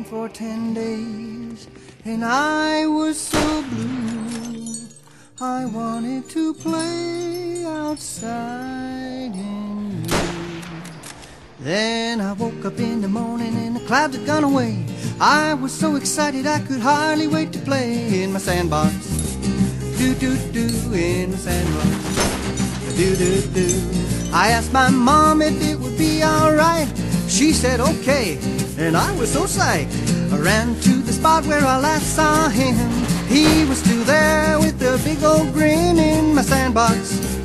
for 10 days, and I was so blue. I wanted to play outside in you. Then I woke up in the morning and the clouds had gone away. I was so excited I could hardly wait to play in my sandbox. Do-do-do, in the sandbox. Do-do-do. I asked my mom if it would be alright. She said okay, and I was so psyched. I ran to the spot where I last saw him. He was still there with a big old grin in my sandbox.